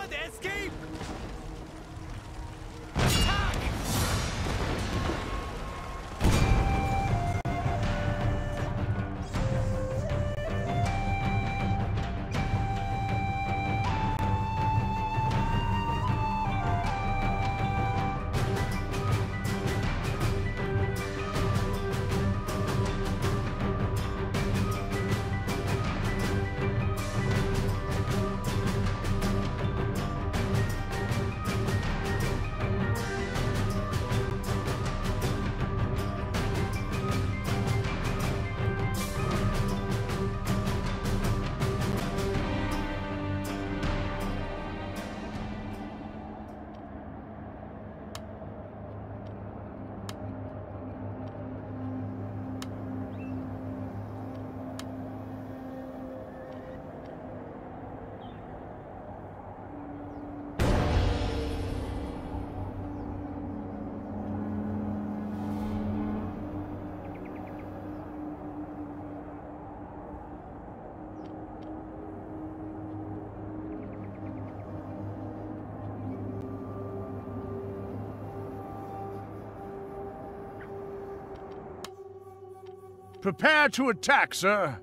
the escape! Attack! Prepare to attack, sir.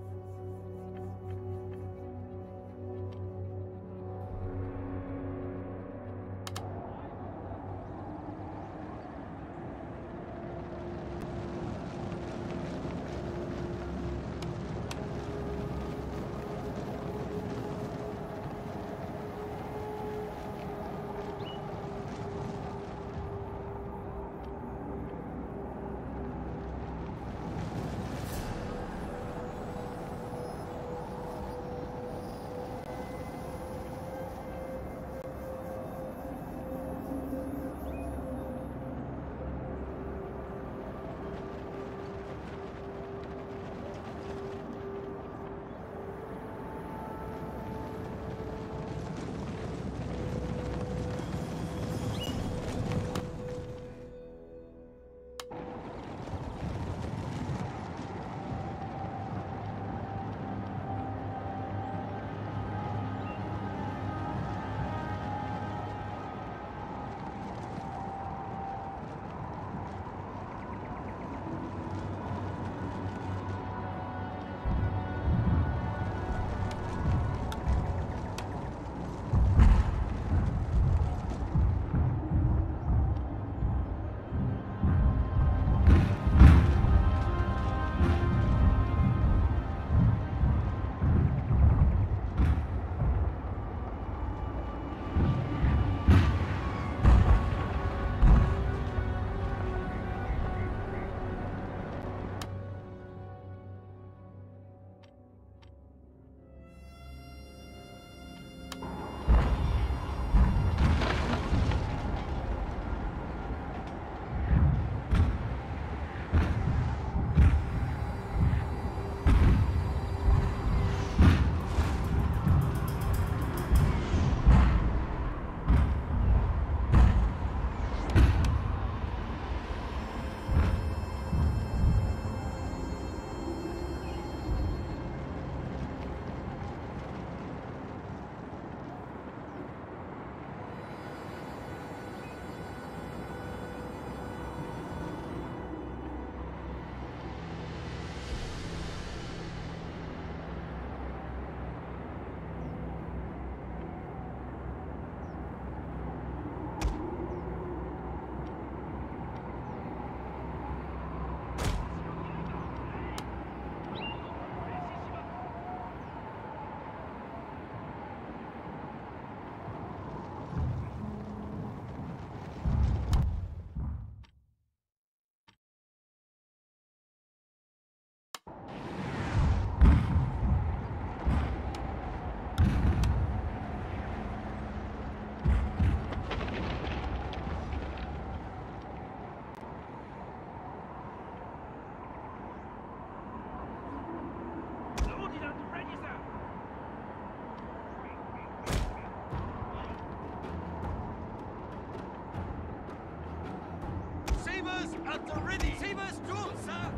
At the ready! Sabers drawn, sir!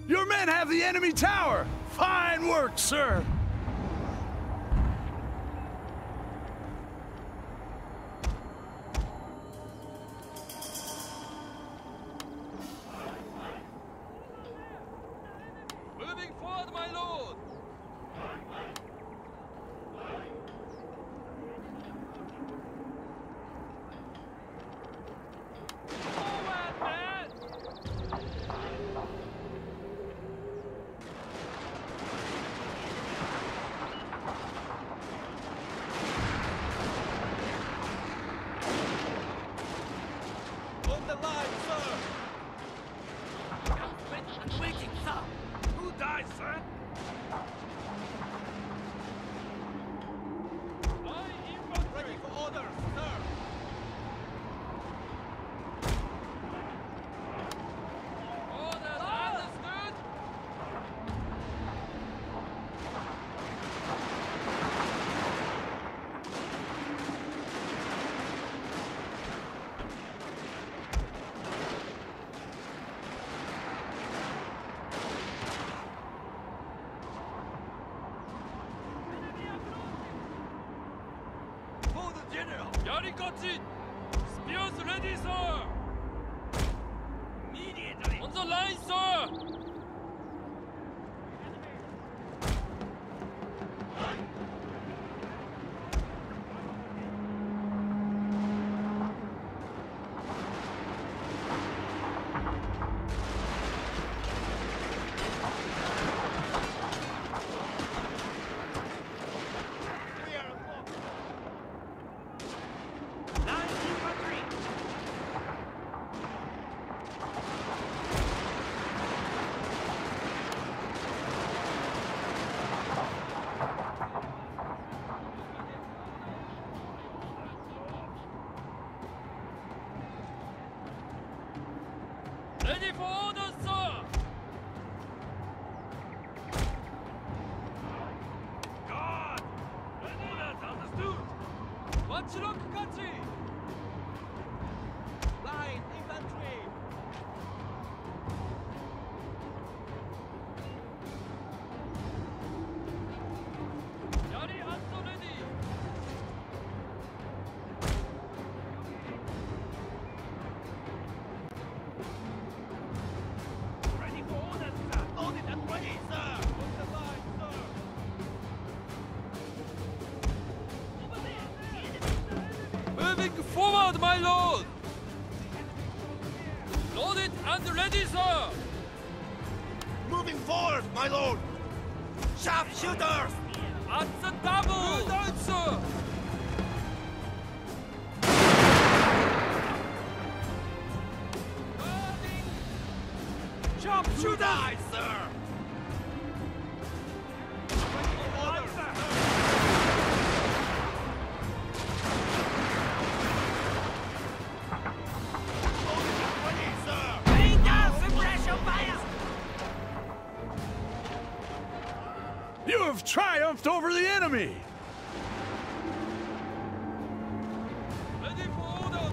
Your men have the enemy tower! Fine work, sir! Moving forward, my lord! Forward, man! On the line, sir! I'm waiting, sir! Who dies, sir? Ready for orders, sir! Orders understood! For the general! Yarikachi! Spears ready, sir! Immediately! On the line, sir! Line infantry! Ready for orders, sir! Guard! Ready, that's understood! Watchlock Kachi! Line infantry! Yari Hanzo ready! Ready for orders, sir! Loaded and ready, sir! On the line, sir! Over there! Moving forward, my lord! Loaded and ready, sir! Moving forward, my lord! Sharpshooters! At the double! Good answer! Sharpshooters, sir! Orders, sir! Loaded and ready, sir! Bring down suppression fire! You have triumphed over the enemy! Ready for order!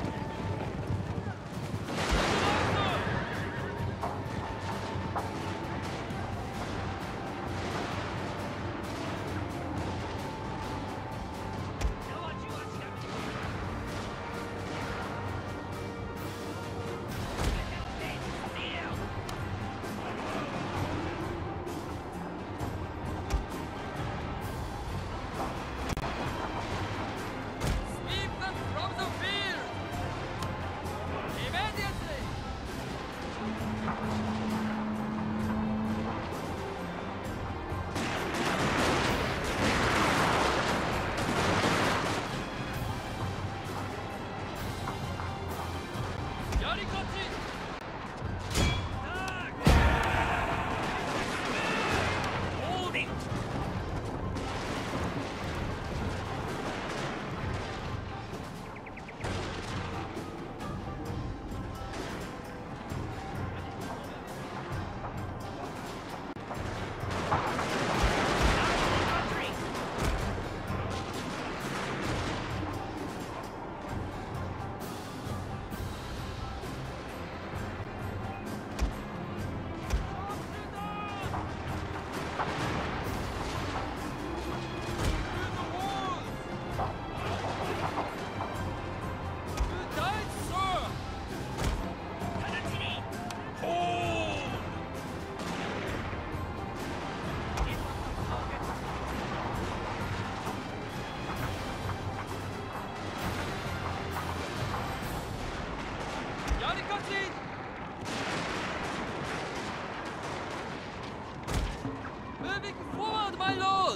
Moving forward, my lord!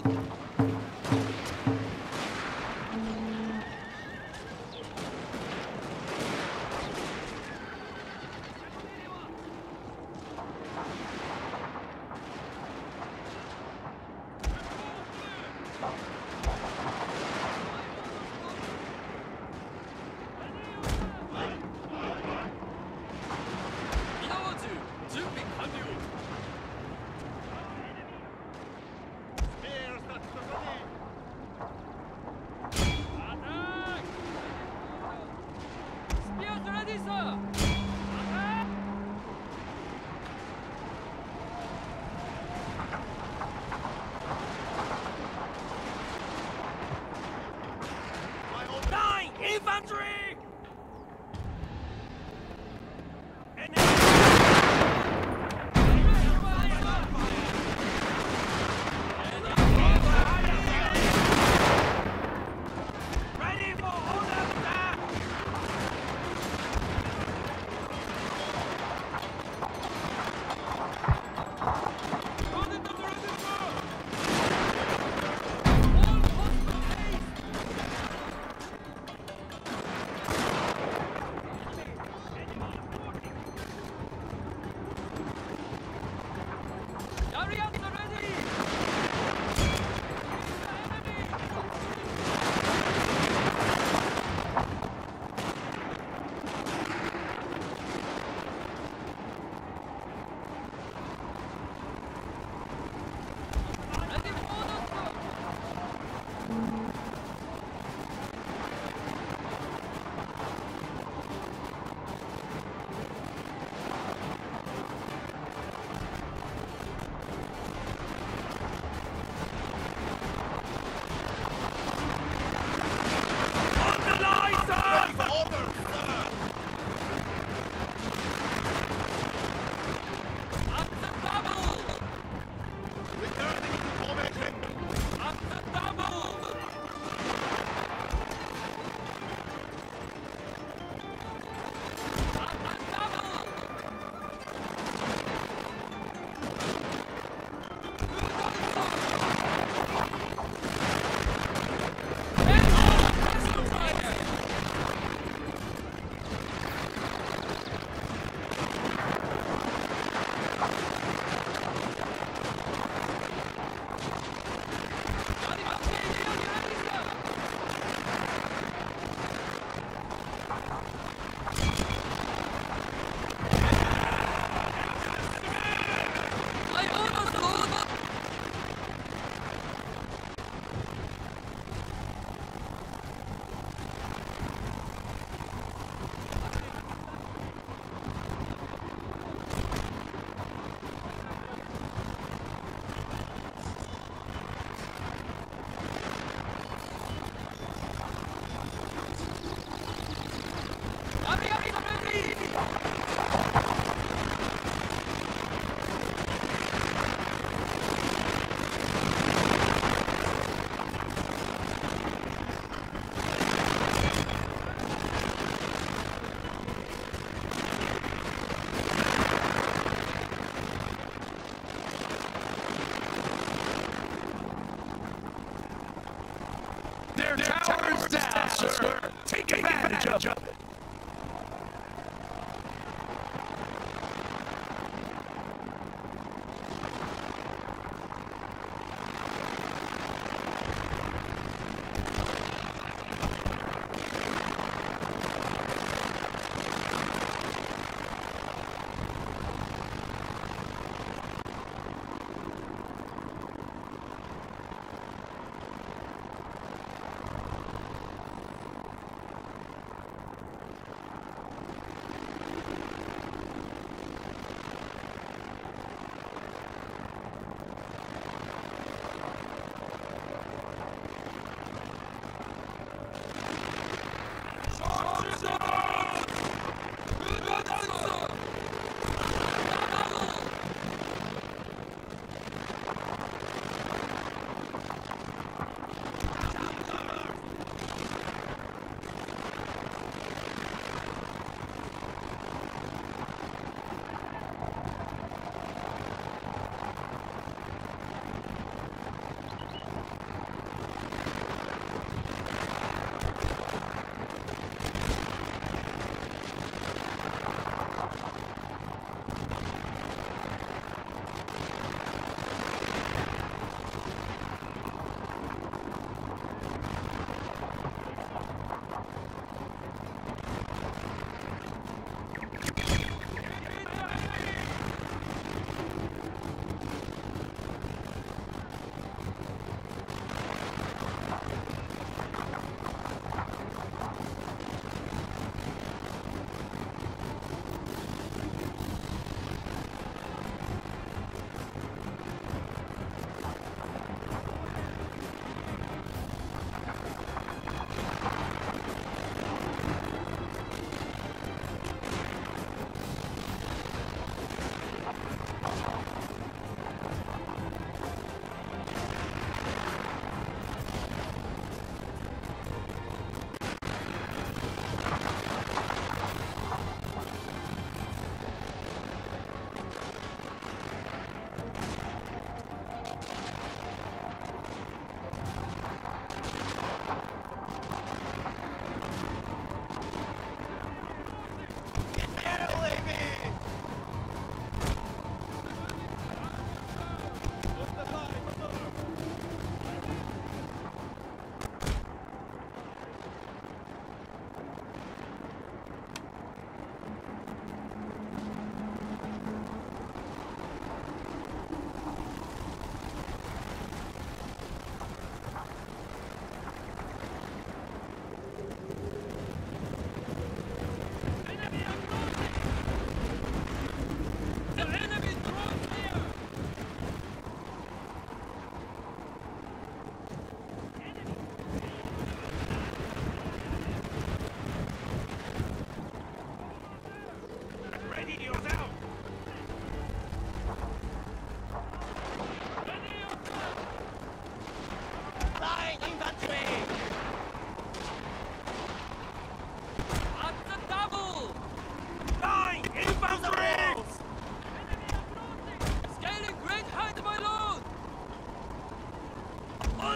Spears at the ready! Spears ready, sir! Nine infantry! Ready for order attack! Chariots are ready! Ready for order, sir! On the line, sir! Order, sir! Up the double! Returning to formation! Up the double! Up the double! Their tower's down, sir. Take advantage of it.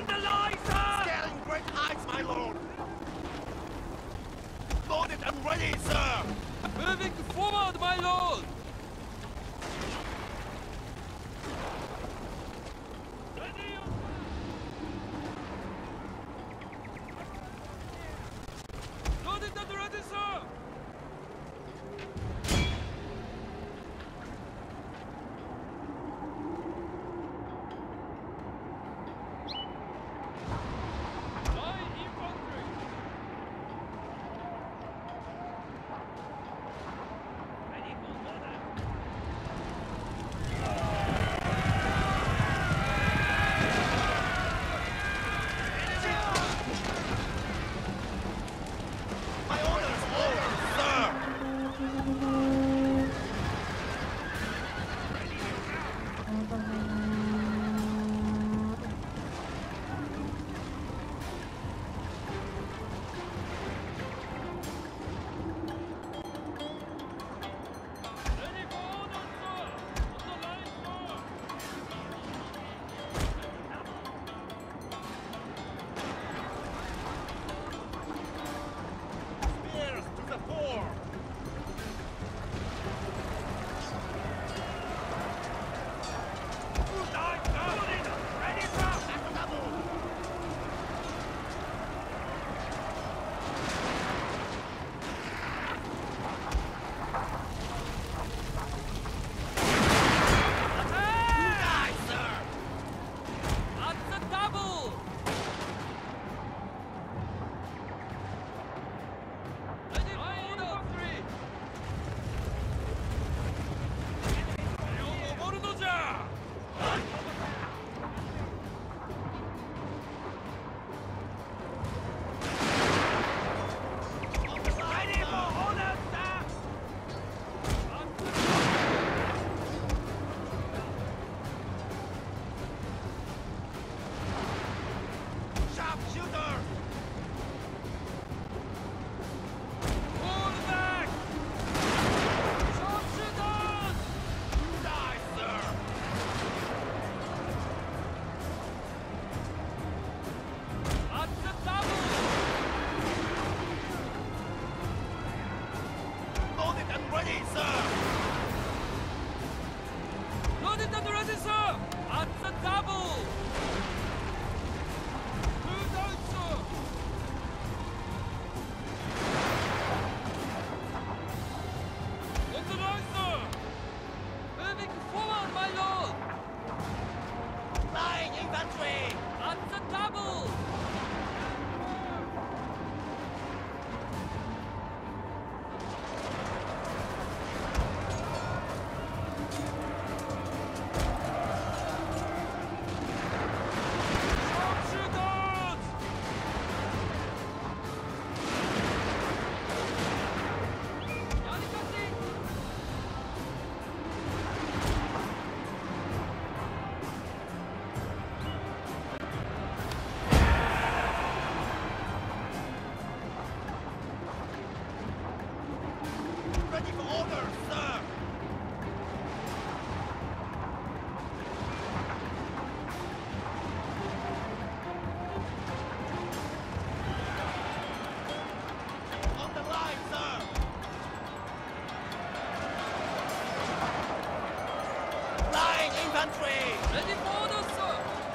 On the line, sir! Scaling great heights, my lord! Loaded and ready, sir! Moving forward, my lord! Ready, Loaded and ready, sir! Light infantry! ready for order. My orders, sir! Ready for order, sir! On the line, sir! Spears to the fore! Line, sir! Ready, sir! Die, sir! At the double! Ready for order! infantry! 登るのじゃ Ready for order, sir! Sharpshooter! Fall back! Sharpshooters! Die, sir! At the double! Loaded and ready, sir! Loaded and ready, sir! At the double! Two down, sir! On the line, sir! Moving forward, my lord! Flying infantry! At the double! Sharpshooters! Yalikati! Ready for order, sir! On the line, sir! Flying infantry! Ready for order, sir!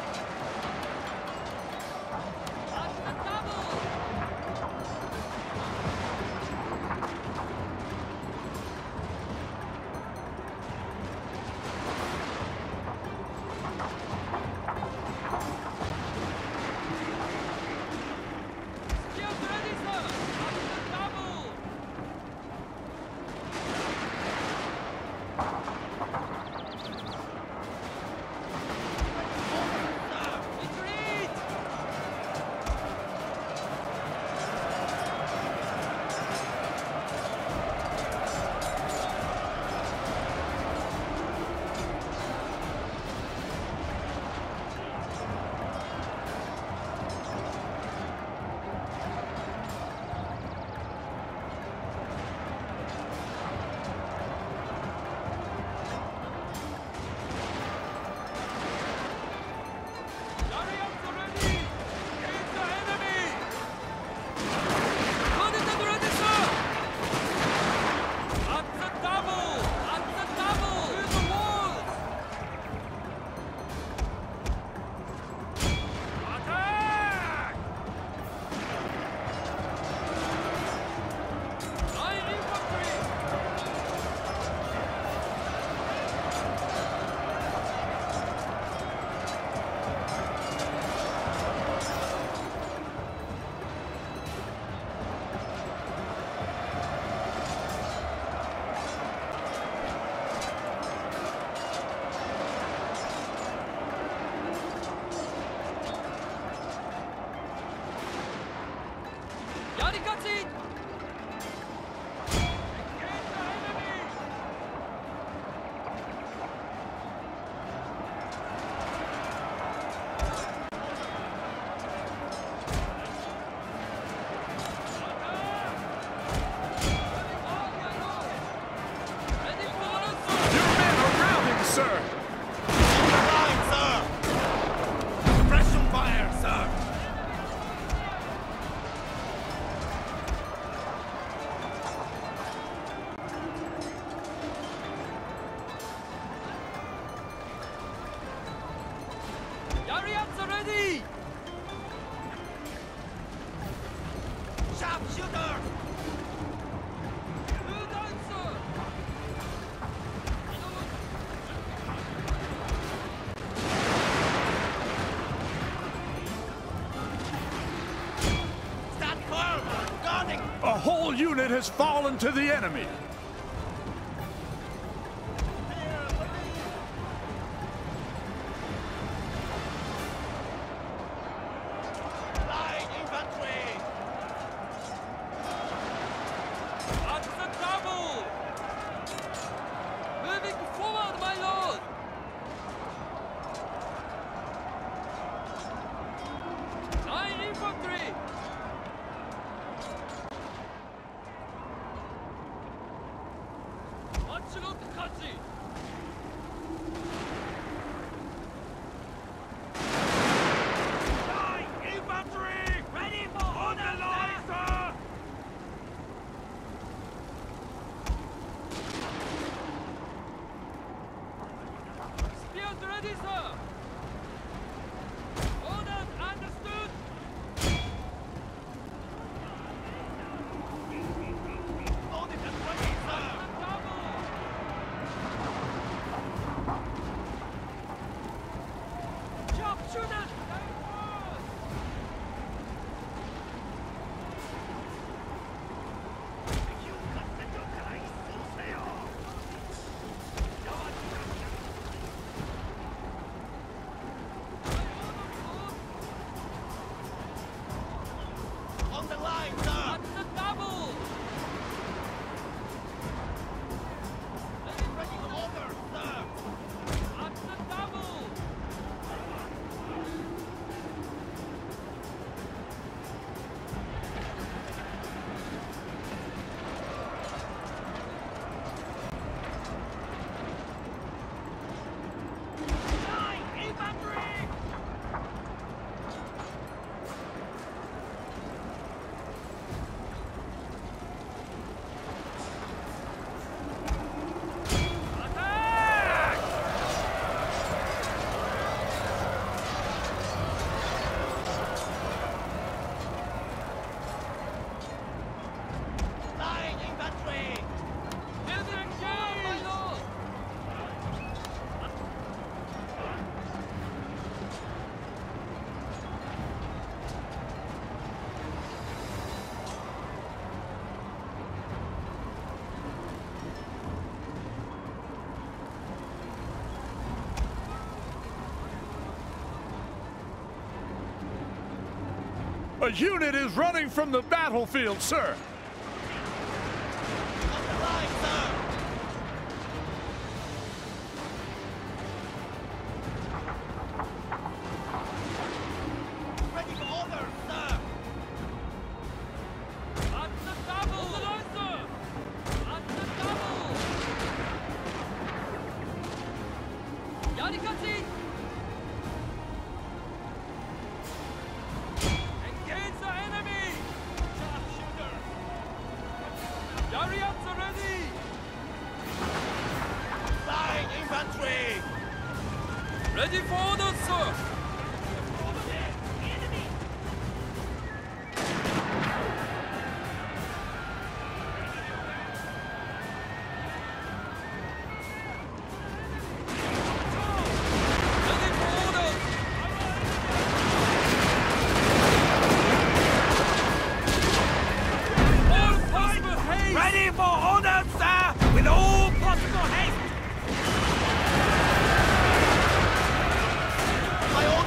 At the double! Spears ready, sir! At the double! Chariots are ready! Sharpshooter! Two down, sir! Stand firm! Guarding! A whole unit has fallen to the enemy. Line infantry! That's the double! Moving forward, my lord! Line infantry! Matchlock Kachi! Line infantry! Ready for on the line, sir! Spears ready, sir! Orders understood! On it and ready, sir! Double! Sharpshooters! On the line, sir! That's the double! Ready for orders, sir! That's the double! Line infantry! Attack! Line infantry! Building forward, my lord! A unit is running from the battlefield, sir. On the line, sir! Ready for orders, sir! That's the double! On the line, sir! That's the double! Yarikachi! Engage the enemy! Sharpshooter! Chariots are ready! Line infantry! Ready for orders, sir! Ready for orders! All possible haste! Ready for orders, sir! With all possible haste! My orders!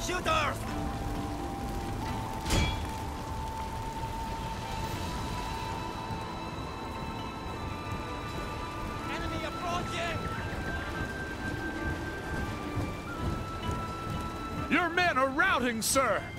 Shooters! Enemy approaching! Your men are routing, sir!